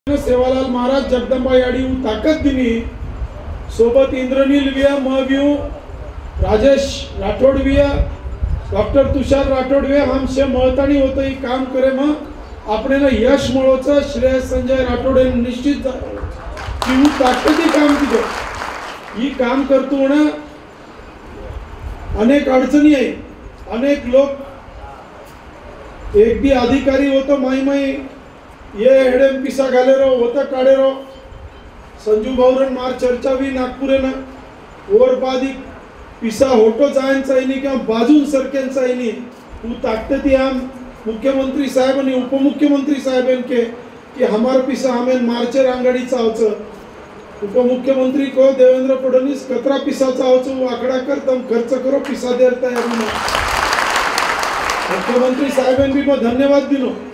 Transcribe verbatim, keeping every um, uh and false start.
सेवालाल महाराज जगदंबा याडी ताकद दिनी सोबत इंद्रनील विया महव्यू राजेश राठोड विया डॉक्टर तुषार राठोड विया हमसे महतानी होतं ही काम करे मग आपण ना यश मिळवचं श्रेय संजय राठोड हे निश्चित की ताकदी काम दिलं ही काम करतो ना अनेक अडचणी आहे अनेक लोक एक भी अधिकारी होतो माई माई ये हेडेम पिसा घाले रो होता काढे रो संजू भाऊरन मार चर्चा भी नागपुरे ना और बादी पिसा होटो जायन चाहिए किंवा बाजून सरकेन चाहिए तू ताकती हम मुख्यमंत्री साहेब आणि उपमुख्यमंत्री साहेबन के कि हमार पिसा हमें मार्चे रांगडी चावच उपमुख्यमंत्री को देवेंद्र फडणवीस कतरा पिसा चावच आकडा कर तम खर्च करो पिसा देता है मुख्यमंत्री साहेबन भी मैं धन्यवाद दिनो।